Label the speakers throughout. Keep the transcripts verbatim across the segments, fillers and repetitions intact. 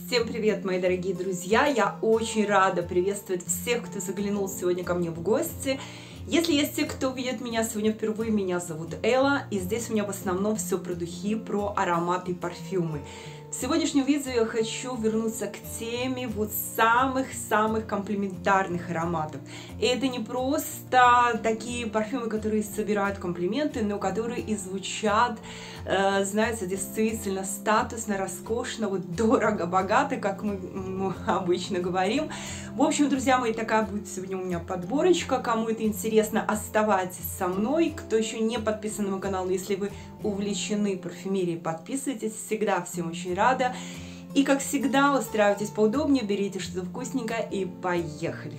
Speaker 1: Всем привет, мои дорогие друзья! Я очень рада приветствовать всех, кто заглянул сегодня ко мне в гости. Если есть те, кто видит меня сегодня впервые, меня зовут Элла, и здесь у меня в основном все про духи, про ароматы и парфюмы. В сегодняшнем видео я хочу вернуться к теме вот самых-самых комплиментарных ароматов. И это не просто такие парфюмы, которые собирают комплименты, но которые и звучат, э, знаете, действительно статусно, роскошно, вот дорого, богато, как мы ну, обычно говорим. В общем, друзья мои, такая будет сегодня у меня подборочка. Кому это интересно, оставайтесь со мной. Кто еще не подписан на мой канал, если вы увлечены парфюмерией, подписывайтесь. Всегда всем очень рада. И, как всегда, устраивайтесь поудобнее, берите что-то вкусненькое и поехали.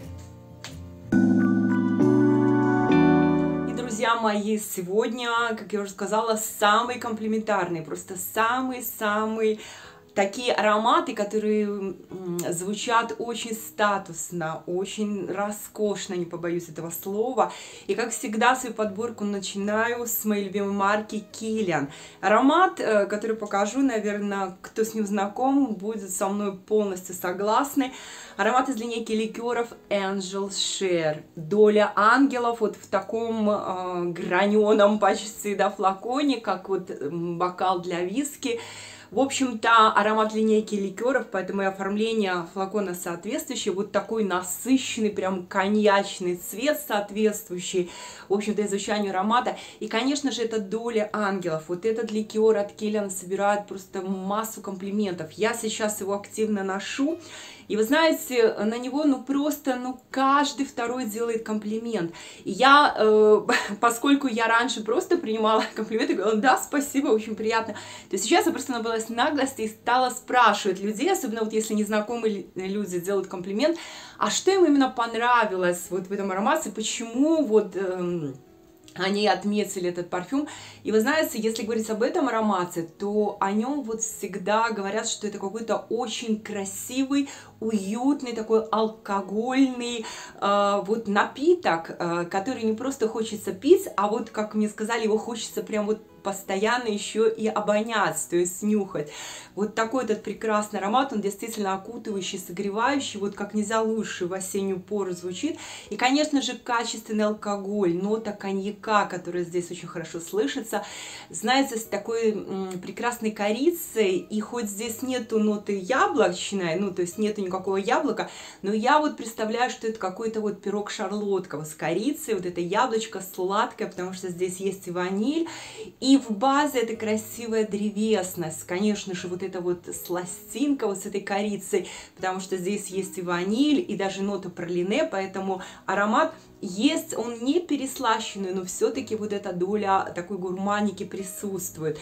Speaker 1: И, друзья мои, сегодня, как я уже сказала, самый комплиментарный, просто самый-самый... Такие ароматы, которые звучат очень статусно, очень роскошно, не побоюсь этого слова. И, как всегда, свою подборку начинаю с моей любимой марки Kilian. Аромат, который покажу, наверное, кто с ним знаком, будет со мной полностью согласны. Аромат из линейки ликеров Angel Share. Доля ангелов вот в таком э, граненом почти, да, флаконе, как вот бокал для виски. В общем-то, аромат линейки ликеров, поэтому и оформление флакона соответствующее. Вот такой насыщенный, прям коньячный цвет соответствующий, в общем-то, звучанию аромата. И, конечно же, это доля ангелов. Вот этот ликер от Kilian собирает просто массу комплиментов. Я сейчас его активно ношу. И вы знаете, на него, ну, просто, ну, каждый второй делает комплимент. И я, э, поскольку я раньше просто принимала комплименты, говорила, да, спасибо, очень приятно, то сейчас я просто набралась наглости и стала спрашивать людей, особенно вот если незнакомые люди делают комплимент, а что им именно понравилось вот в этом аромате, почему вот... Э, они отметили этот парфюм. И вы знаете, если говорить об этом аромате, то о нем вот всегда говорят, что это какой-то очень красивый, уютный, такой алкогольный э, вот напиток, э, который не просто хочется пить, а вот, как мне сказали, его хочется прям вот постоянно еще и обонять, то есть снюхать. Вот такой этот прекрасный аромат, он действительно окутывающий, согревающий, вот как нельзя лучше в осеннюю пору звучит. И, конечно же, качественный алкоголь, нота коньяка, которая здесь очень хорошо слышится, знаете, с такой м, прекрасной корицей, и хоть здесь нету ноты яблочной, ну, то есть нету никакого яблока, но я вот представляю, что это какой-то вот пирог-шарлотка вот с корицей, вот это яблочко сладкое, потому что здесь есть и ваниль, и в базе это красивая древесность, конечно же, вот эта вот сластинка вот с этой корицей, потому что здесь есть и ваниль, и даже нота пралине, поэтому аромат есть, он не переслащенный, но все-таки вот эта доля такой гурманики присутствует.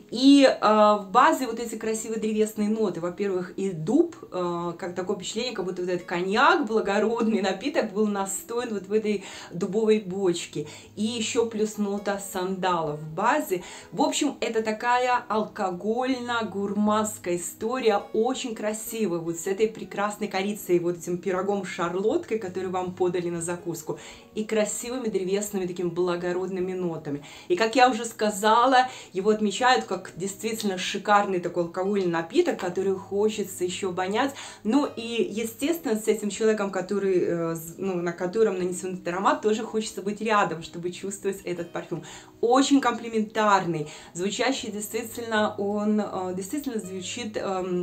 Speaker 1: И э, в базе вот эти красивые древесные ноты, во-первых, и дуб, э, как такое впечатление, как будто вот этот коньяк, благородный напиток, был настоен вот в этой дубовой бочке. И еще плюс нота сандала в базе. В общем, это такая алкогольно-гурманская история, очень красивая, вот с этой прекрасной корицей, вот этим пирогом-шарлоткой, который вам подали на закуску, и красивыми древесными такими благородными нотами. И, как я уже сказала, его отмечают как действительно шикарный такой алкогольный напиток, который хочется еще обонять. Ну и, естественно, с этим человеком, который, ну, на котором нанесен этот аромат, тоже хочется быть рядом, чтобы чувствовать этот парфюм. Очень комплиментарный, звучащий действительно, он действительно звучит...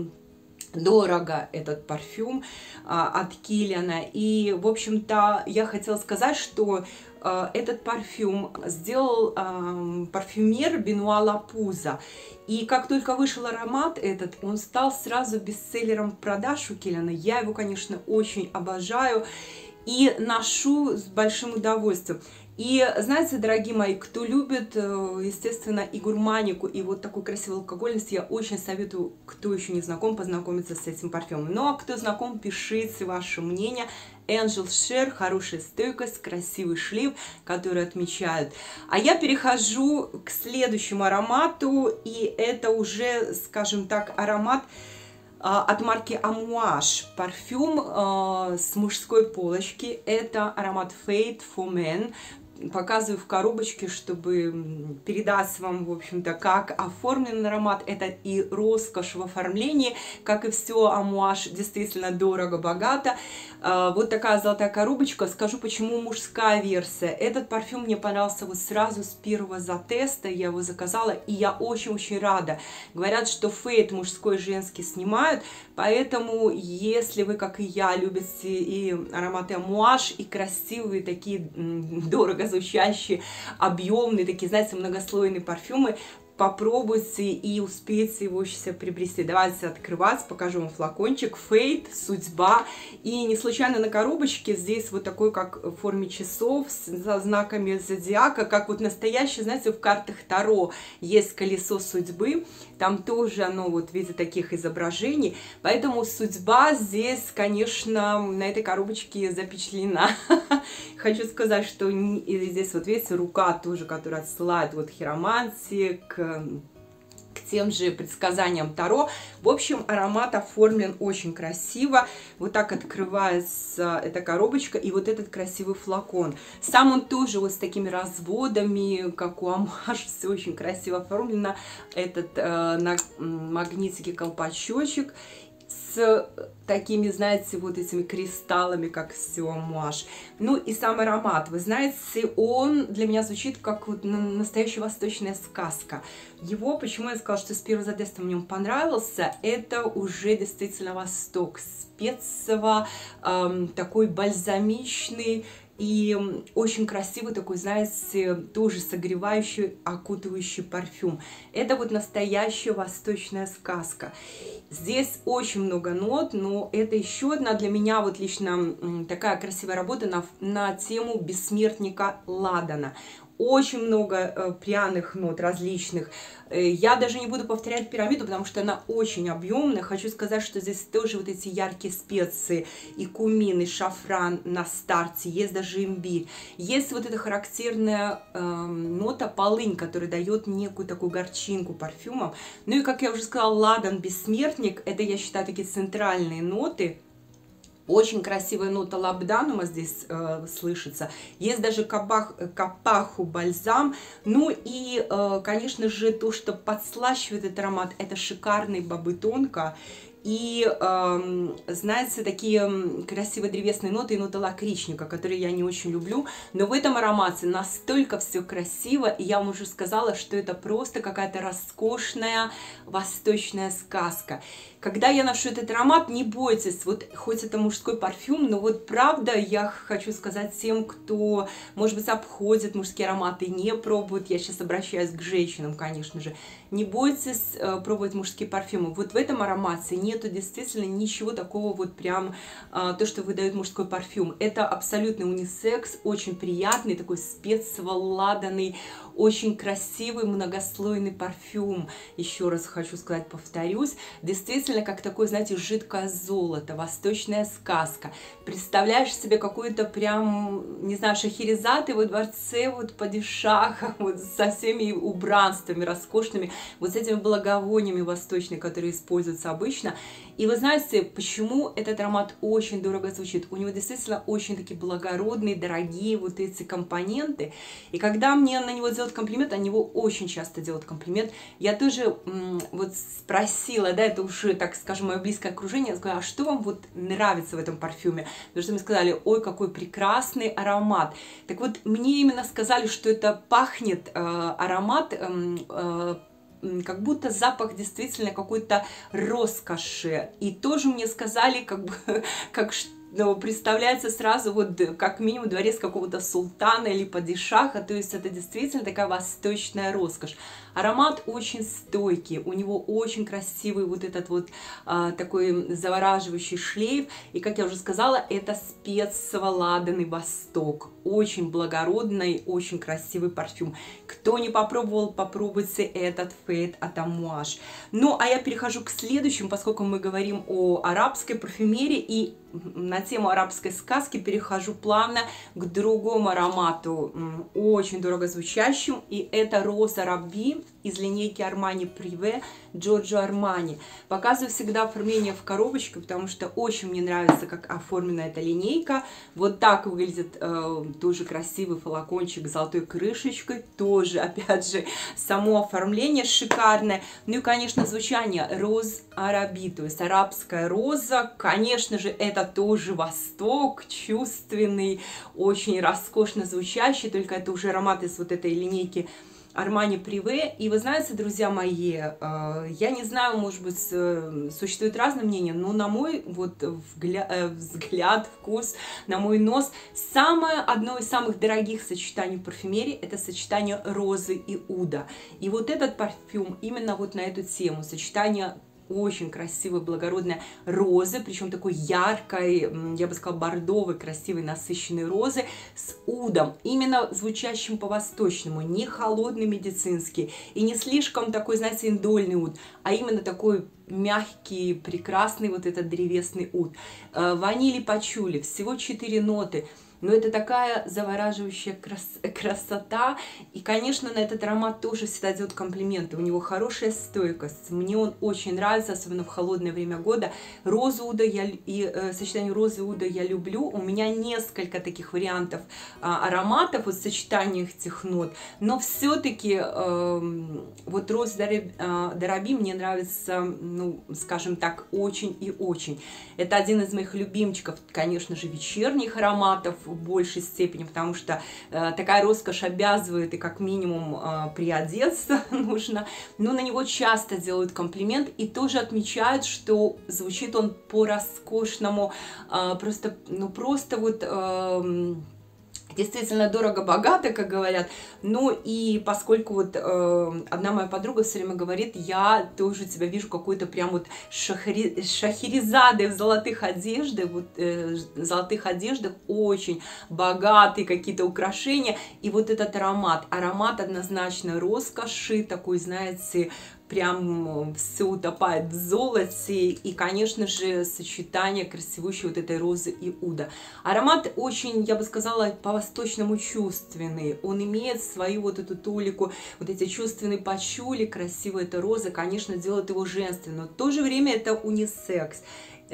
Speaker 1: дорого этот парфюм а, от Kilian. И, в общем-то, я хотела сказать, что а, этот парфюм сделал а, парфюмер Бенуа Лапуза. И как только вышел аромат этот, он стал сразу бестселлером продаж у Kilian. Я его, конечно, очень обожаю и ношу с большим удовольствием. И знаете, дорогие мои, кто любит, естественно, и гурманику, и вот такую красивую алкогольность, я очень советую, кто еще не знаком, познакомиться с этим парфюмом. Ну а кто знаком, пишите ваше мнение. Angel Share, хорошая стойкость, красивый шлейф, который отмечают. А я перехожу к следующему аромату, и это уже, скажем так, аромат от марки Amouage, парфюм э, с мужской полочки. Это аромат Fate for Men. показываю в коробочке, чтобы передать вам, в общем-то, как оформлен аромат. Это и роскошь в оформлении, как и все Амуаж, действительно дорого-богато. Вот такая золотая коробочка. Скажу, почему мужская версия. Этот парфюм мне понравился вот сразу с первого затеста, я его заказала, и я очень-очень рада. Говорят, что фейт мужской и женский снимают, поэтому, если вы, как и я, любите и ароматы Амуаж, и красивые, такие дорого звучащие, объемные, такие, знаете, многослойные парфюмы, попробуйте и успейте его сейчас приобрести. Давайте открывать, покажу вам флакончик. Фейт, судьба. И не случайно на коробочке здесь вот такой, как в форме часов, со знаками зодиака, как вот настоящий, знаете, в картах Таро есть колесо судьбы. Там тоже оно вот в виде таких изображений. Поэтому судьба здесь, конечно, на этой коробочке запечатлена. Хочу сказать, что здесь вот видите, рука тоже, которая отсылает вот хиромантии, к к тем же предсказаниям Таро. В общем, аромат оформлен очень красиво. Вот так открывается эта коробочка и вот этот красивый флакон. Сам он тоже вот с такими разводами, как у Амуаж, все очень красиво оформлено. Этот э, на магнитике колпачочек с такими, знаете, вот этими кристаллами, как все Амуаж. Ну и сам аромат, вы знаете, он для меня звучит как вот настоящая восточная сказка. Его, почему я сказала, что с первого затеста мне он понравился, это уже действительно Восток, специево, эм, такой бальзамичный, и очень красивый такой, знаете, тоже согревающий, окутывающий парфюм. Это вот настоящая восточная сказка. Здесь очень много нот, но это еще одна для меня вот лично такая красивая работа на, на тему бессмертника Ладана. Очень много э, пряных нот различных. Э, я даже не буду повторять пирамиду, потому что она очень объемная. Хочу сказать, что здесь тоже вот эти яркие специи, и кумин, и шафран на старте, есть даже имбирь. Есть вот эта характерная э, нота полынь, которая дает некую такую горчинку парфюмам. Ну и, как я уже сказала, ладан, бессмертник, это, я считаю, такие центральные ноты. Очень красивая нота лабданума здесь э, слышится. Есть даже капах, капаху бальзам. Ну и, э, конечно же, то, что подслащивает этот аромат, это шикарный бобы тонко. И, э, знаете, такие красивые древесные ноты и ноты лакричника, которые я не очень люблю. Но в этом аромате настолько все красиво, и я вам уже сказала, что это просто какая-то роскошная восточная сказка. Когда я ношу этот аромат, не бойтесь, вот хоть это мужской парфюм, но вот правда я хочу сказать тем, кто, может быть, обходит мужские ароматы, не пробует, я сейчас обращаюсь к женщинам, конечно же, не бойтесь э, пробовать мужские парфюмы. Вот в этом аромате нету действительно ничего такого вот прям, э, то, что выдает мужской парфюм. Это абсолютно унисекс, очень приятный, такой специево-ладанный, очень красивый многослойный парфюм. Еще раз хочу сказать, повторюсь, действительно как такое, знаете, жидкое золото, восточная сказка. Представляешь себе какой-то прям, не знаю, Шахерезады во дворце, вот падишаха, вот со всеми убранствами роскошными, вот с этими благовониями восточными, которые используются обычно. И вы знаете, почему этот аромат очень дорого звучит? У него действительно очень такие благородные, дорогие вот эти компоненты. И когда мне на него делают комплимент, они него очень часто делают комплимент, я тоже вот спросила, да, это уже, так скажем, мое близкое окружение, я сказала, а что вам вот нравится в этом парфюме? Потому что мне сказали, ой, какой прекрасный аромат. Так вот, мне именно сказали, что это пахнет э, аромат э, э, как будто запах действительно какой-то роскоши. И тоже мне сказали, как бы, как ну, представляется сразу вот как минимум дворец какого-то султана или падишаха, то есть это действительно такая восточная роскошь. Аромат очень стойкий, у него очень красивый вот этот вот а, такой завораживающий шлейф, и, как я уже сказала, это специево-ладанный Восток, очень благородный, очень красивый парфюм. Кто не попробовал, попробуйте этот фейт от Амуаж. Ну, а я перехожу к следующему, поскольку мы говорим о арабской парфюмерии, и на тему арабской сказки перехожу плавно к другому аромату, очень дорого звучащему, и это Роза Раби. из линейки Armani Privé Giorgio Armani. Показываю всегда оформление в коробочке, потому что очень мне нравится, как оформлена эта линейка. Вот так выглядит э, тоже красивый флакончик с золотой крышечкой. Тоже, опять же, само оформление шикарное. Ну и, конечно, звучание Роз Араби, то есть арабская роза. Конечно же, это тоже Восток, чувственный, очень роскошно звучащий, только это уже аромат из вот этой линейки Armani Privé. И вы знаете, друзья мои, я не знаю, может быть, существует разное мнение, но на мой вот взгляд, вкус, на мой нос, самое, одно из самых дорогих сочетаний в парфюмерии – это сочетание розы и уда. И вот этот парфюм именно вот на эту тему, сочетание очень красивой, благородной розы, причем такой яркой, я бы сказала, бордовой, красивой, насыщенной розы с удом, именно звучащим по-восточному, не холодный медицинский и не слишком такой, знаете, индольный уд, а именно такой мягкий, прекрасный вот этот древесный уд. Ваниль и пачули, всего четыре ноты. Но это такая завораживающая крас красота. И, конечно, на этот аромат тоже всегда делают комплименты. У него хорошая стойкость. Мне он очень нравится, особенно в холодное время года. Розу уда я, и э, сочетание розы и уда я люблю. У меня несколько таких вариантов э, ароматов, вот сочетания этих нот. Но все-таки э, вот Роз Дараби мне нравится, ну, скажем так, очень и очень. Это один из моих любимчиков, конечно же, вечерних ароматов в большей степени, потому что э, такая роскошь обязывает и как минимум э, приодеться нужно, но на него часто делают комплимент и тоже отмечают, что звучит он по-роскошному, э, просто, ну просто вот... Э, действительно дорого-богато, как говорят. Ну и поскольку вот э, одна моя подруга все время говорит, я тоже тебя вижу какой-то прям вот шахри, шахерезады в золотых одеждах, вот э, золотых одеждах, очень богатые какие-то украшения. И вот этот аромат, аромат однозначно роскоши, такой, знаете, прям все утопает в золоте, и, конечно же, сочетание красивущей вот этой розы и уда. Аромат очень, я бы сказала, по-восточному чувственный, он имеет свою вот эту толику, вот эти чувственные пачули, красивая эта роза, конечно, делает его женственным, но в то же время это унисекс.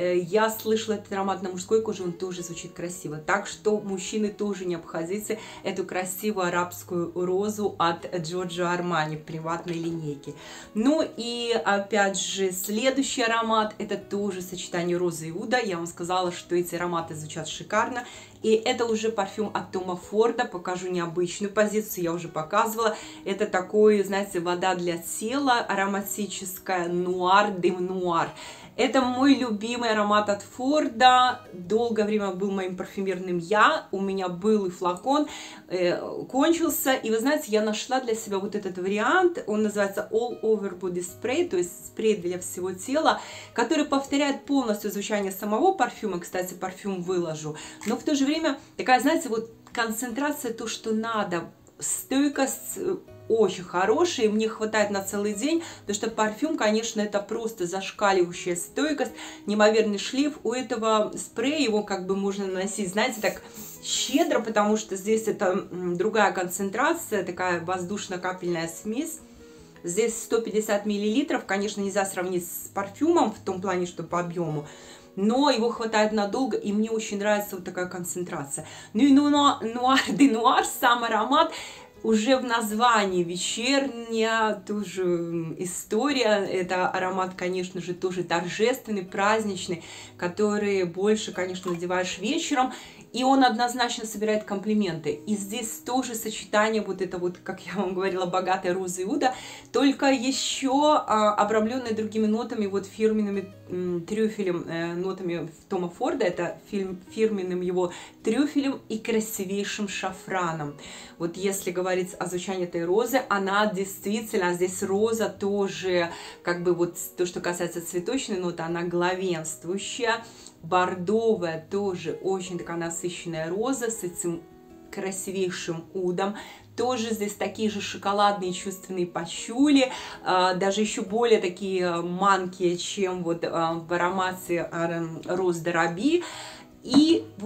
Speaker 1: Я слышала этот аромат на мужской коже, он тоже звучит красиво. Так что мужчины тоже не обходите эту красивую арабскую розу от Giorgio Armani в приватной линейке. Ну и опять же, следующий аромат, это тоже сочетание розы и уда. Я вам сказала, что эти ароматы звучат шикарно. И это уже парфюм от Тома Форда. Покажу необычную позицию, я уже показывала. Это такой, знаете, вода для тела, ароматическая, нуар, дым нуар. Это мой любимый аромат от Форда. Долгое время был моим парфюмерным я. У меня был и флакон, э, кончился. И вы знаете, я нашла для себя вот этот вариант. Он называется All Over Body Spray, то есть спрей для всего тела, который повторяет полностью звучание самого парфюма. Кстати, парфюм выложу. Но в то же время такая, знаете, вот концентрация, то, что надо. Стойкость очень хорошие, мне хватает на целый день, потому что парфюм, конечно, это просто зашкаливающая стойкость, неимоверный шлейф. У этого спрея его как бы можно наносить, знаете, так щедро, потому что здесь это другая концентрация, такая воздушно-капельная смесь. Здесь сто пятьдесят миллилитров, конечно, нельзя сравнить с парфюмом в том плане, что по объему, но его хватает надолго, и мне очень нравится вот такая концентрация. Ну и нуар де нуар, сам аромат, уже в названии вечерняя тоже история. Это аромат, конечно же, тоже торжественный, праздничный, который больше, конечно, надеваешь вечером. И он однозначно собирает комплименты. И здесь тоже сочетание, вот это вот, как я вам говорила, богатая роза и уда, только еще а, обрамленная другими нотами, вот фирменными м, трюфелем, э, нотами Тома Форда, это фирм, фирменным его трюфелем и красивейшим шафраном. Вот если говорить о звучании этой розы, она действительно, здесь роза тоже, как бы вот то, что касается цветочной ноты, она главенствующая. Бордовая тоже очень такая насыщенная роза с этим красивейшим удом. Тоже здесь такие же шоколадные чувственные пачули, даже еще более такие манкие, чем вот в аромате Роз Дараби. И вот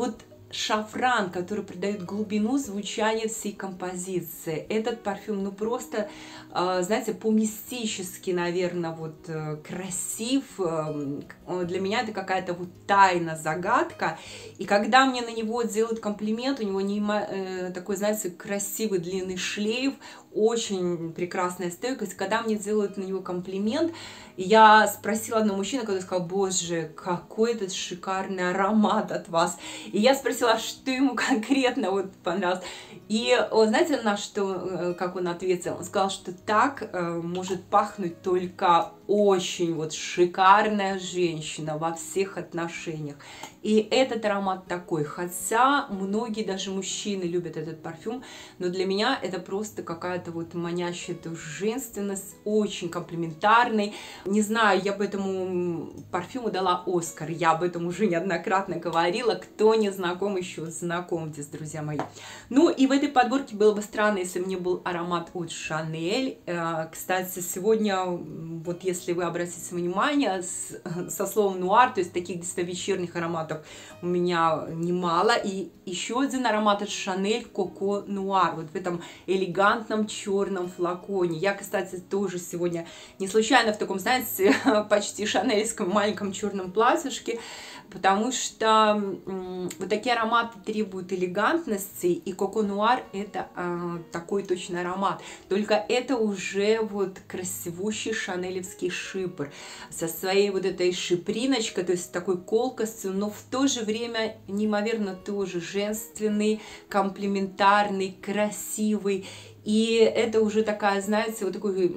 Speaker 1: шафран, который придает глубину звучания всей композиции. Этот парфюм, ну просто, знаете, по-мистически, наверное, вот красив. Для меня это какая-то вот тайна, загадка. И когда мне на него делают комплимент, у него не такой, знаете, красивый длинный шлейф, очень прекрасная стойкость. Когда мне делают на него комплимент, я спросила одного мужчину, который сказал: боже, какой этот шикарный аромат от вас. И я спросила, что ему конкретно вот понравилось. И он, знаете, на что, как он ответил? Он сказал, что так э, может пахнуть только очень вот шикарная женщина во всех отношениях. И этот аромат такой, хотя многие даже мужчины любят этот парфюм, но для меня это просто какая-то вот манящая женственность, очень комплиментарный. Не знаю, я бы этому парфюму дала Оскар, я об этом уже неоднократно говорила. Кто не знаком еще, знакомьтесь, друзья мои. Ну и в этой подборке было бы странно, если бы не был аромат от Шанель. Кстати, сегодня, вот если вы обратите внимание, со словом нуар, то есть таких действительно вечерних ароматов у меня немало. И еще один аромат от Шанель, Коко Нуар, вот в этом элегантном черном флаконе. Я, кстати, тоже сегодня не случайно в таком, знаете, почти шанельском маленьком черном платьишке, потому что вот такие ароматы требуют элегантности, и Коко Нуар это э, такой точно аромат. Только это уже вот красивущий шанелевский шипр со своей вот этой шиприночкой, то есть такой колкостью, но в то же время неимоверно тоже женственный, комплиментарный, красивый. И это уже такая, знаете, вот такой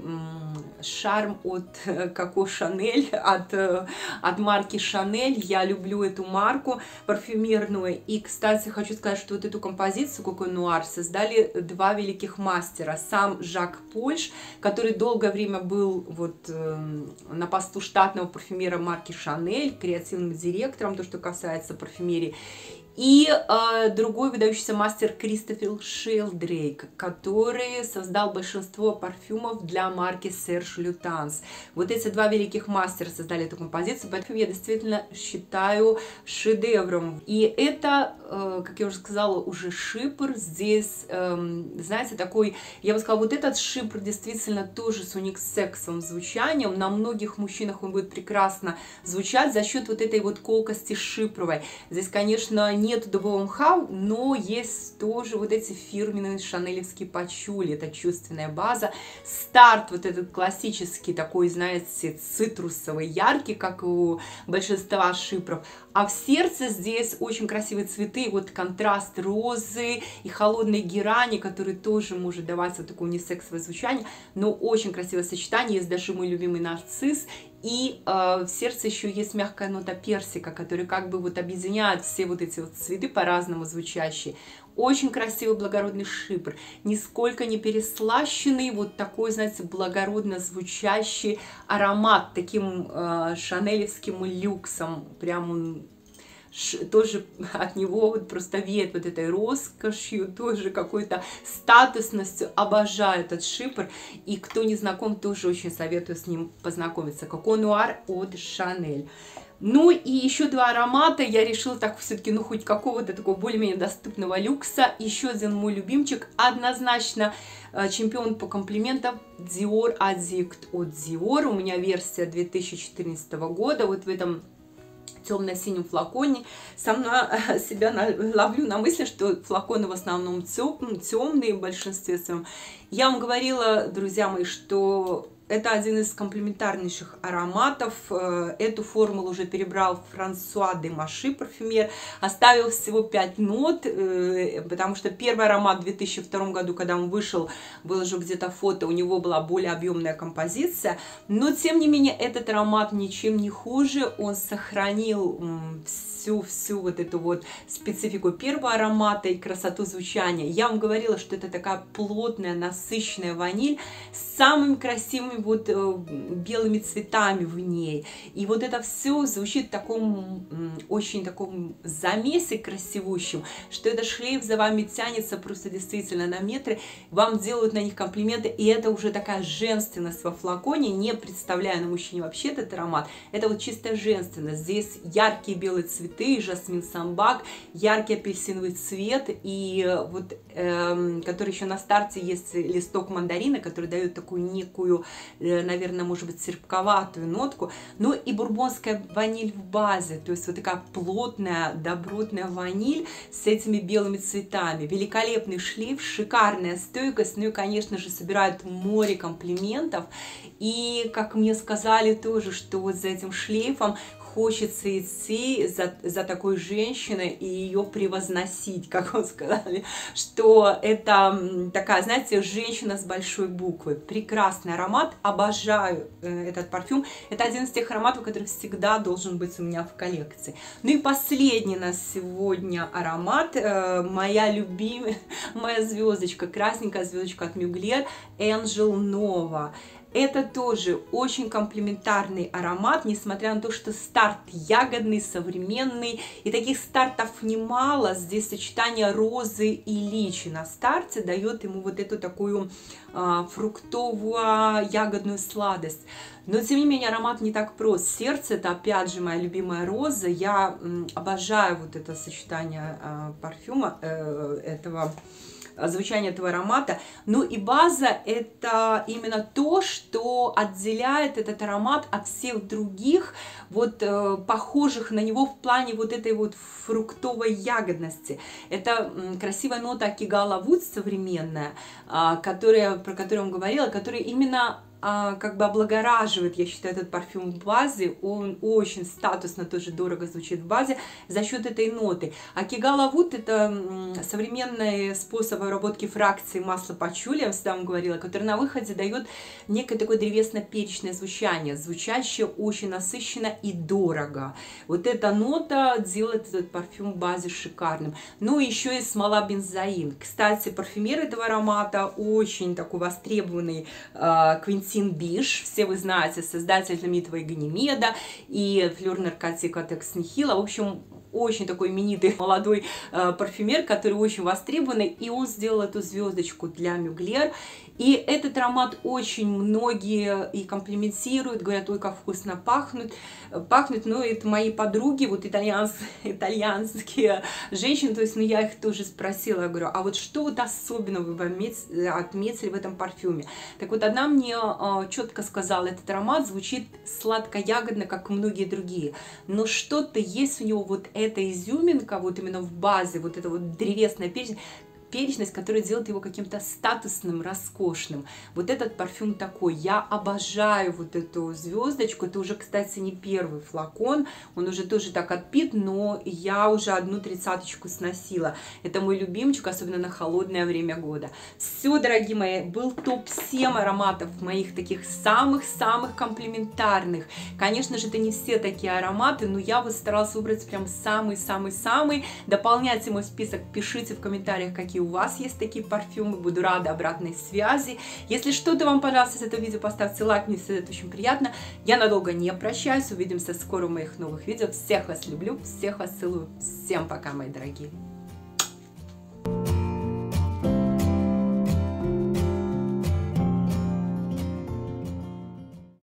Speaker 1: шарм от Коко Шанель, от, от марки Шанель. Я люблю эту марку парфюмерную. И, кстати, хочу сказать, что вот эту композицию Коко Нуар создали два великих мастера. Сам Жак Польш, который долгое время был вот э, на посту штатного парфюмера марки Шанель, креативным директором, то, что касается парфюмерии. И э, другой выдающийся мастер Кристофер Шелдрейк, который создал большинство парфюмов для марки Serge Lutens. Вот эти два великих мастера создали эту композицию, поэтому я действительно считаю шедевром. И это, э, как я уже сказала, уже шипр. Здесь, э, знаете, такой, я бы сказала, вот этот шипр действительно тоже с униксексовым звучанием. На многих мужчинах он будет прекрасно звучать за счет вот этой вот колкости шипровой. Здесь, конечно, нет дубового мха, но есть тоже вот эти фирменные шанелевские пачули, это чувственная база. Старт вот этот классический, такой, знаете, цитрусовый, яркий, как у большинства шипров. А в сердце здесь очень красивые цветы, вот контраст розы и холодной герани, который тоже может давать вот такое унисексовое звучание, но очень красивое сочетание. Есть даже мой любимый нарцисс. И э, в сердце еще есть мягкая нота персика, которая как бы вот объединяет все вот эти вот цветы по-разному звучащие. Очень красивый благородный шипр, нисколько не переслащенный, вот такой, знаете, благородно звучащий аромат, таким э, шанелевским люксом, прям он тоже от него вот просто веет вот этой роскошью, тоже какой-то статусностью. Обожаю этот шипр, и кто не знаком, тоже очень советую с ним познакомиться. Коко Нуар от Шанель. Ну и еще два аромата я решила так все-таки, ну хоть какого-то такого более-менее доступного люкса. Еще один мой любимчик, однозначно чемпион по комплиментам, Dior Addict от Dior. У меня версия две тысячи четырнадцатого года, вот в этом темно-синем флаконе. Сама себя ловлю на мысли, что флаконы в основном темные в большинстве своем. Я вам говорила, друзья мои, что это один из комплементарнейших ароматов. Эту формулу уже перебрал Франсуа де Маши, парфюмер. Оставил всего пять нот, потому что первый аромат в две тысячи втором году, когда он вышел, выложу где-то фото, у него была более объемная композиция. Но, тем не менее, этот аромат ничем не хуже. Он сохранил всю-всю вот эту вот специфику первого аромата и красоту звучания. Я вам говорила, что это такая плотная, насыщенная ваниль с самыми красивыми вот э, белыми цветами в ней. И вот это все звучит в таком очень таком замесе красивущем, что этот шлейф за вами тянется просто действительно на метры. Вам делают на них комплименты, и это уже такая женственность во флаконе, не представляя на мужчине вообще этот аромат. Это вот чистая женственность. Здесь яркие белые цветы, цветы, жасмин самбак, яркий апельсиновый цвет, и вот, э, который еще на старте есть листок мандарина, который дает такую некую, э, наверное, может быть, серпковатую нотку, ну и бурбонская ваниль в базе, то есть вот такая плотная, добротная ваниль с этими белыми цветами, великолепный шлейф, шикарная стойкость, ну и, конечно же, собирают море комплиментов, и, как мне сказали тоже, что вот за этим шлейфом хочется идти за, за такой женщиной и ее превозносить, как вы сказали, что это такая, знаете, женщина с большой буквы. Прекрасный аромат, обожаю э, этот парфюм. Это один из тех ароматов, который всегда должен быть у меня в коллекции. Ну и последний на сегодня аромат, э, моя любимая, моя звездочка, красненькая звездочка от Mugler, Angel Nova. Это тоже очень комплементарный аромат, несмотря на то, что старт ягодный, современный, и таких стартов немало. Здесь сочетание розы и личи на старте дает ему вот эту такую а, фруктово-ягодную сладость. Но, тем не менее, аромат не так прост. Сердце — это, опять же, моя любимая роза. Я м, обожаю вот это сочетание а, парфюма, э, этого звучание этого аромата. Ну и база — это именно то, что отделяет этот аромат от всех других, вот э, похожих на него в плане вот этой вот фруктовой ягодности. Это м, красивая нота Акигала Вуд современная, э, которая, про которую я вам говорила, которая именно как бы облагораживает, я считаю, этот парфюм в базе. Он очень статусно, тоже дорого звучит в базе за счет этой ноты. Акигала Вуд — это современный способ обработки фракции масла пачули, я всегда вам говорила, который на выходе дает некое такое древесно-перечное звучание, звучащее очень насыщенно и дорого. Вот эта нота делает этот парфюм в базе шикарным. Ну и еще и смола бензоин. Кстати, парфюмер этого аромата очень такой востребованный, Квинтин Биш, все вы знаете, создатель знаменитого Ганимеда и флёр наркотика Текс Нихила. В общем, очень такой именитый молодой э, парфюмер, который очень востребованный, и он сделал эту звездочку для Mugler. И этот аромат очень многие и комплиментируют, говорят: ой, как вкусно пахнет, пахнет. Но это мои подруги, вот итальянские, итальянские женщины, то есть, ну, я их тоже спросила, я говорю: а вот что вот особенно вы отметили в этом парфюме? Так вот, одна мне э, четко сказала: этот аромат звучит сладко-ягодно, как и многие другие, но что-то есть у него, вот эта изюминка, вот именно в базе, вот эта вот древесная перечность, перечность, которая делает его каким-то статусным, роскошным. Вот этот парфюм такой. Я обожаю вот эту звездочку. Это уже, кстати, не первый флакон. Он уже тоже так отпит, но я уже одну тридцаточку сносила. Это мой любимчик, особенно на холодное время года. Все, дорогие мои, был топ семь ароматов моих таких самых-самых комплементарных. Конечно же, это не все такие ароматы, но я вот старалась выбрать прям самый-самый-самый. Дополняйте мой список, пишите в комментариях, какие у вас есть такие парфюмы, буду рада обратной связи. Если что-то вам понравилось из этого видео, поставьте лайк, мне всегда это очень приятно. Я надолго не прощаюсь, увидимся скоро в моих новых видео. Всех вас люблю, всех вас целую, всем пока, мои дорогие.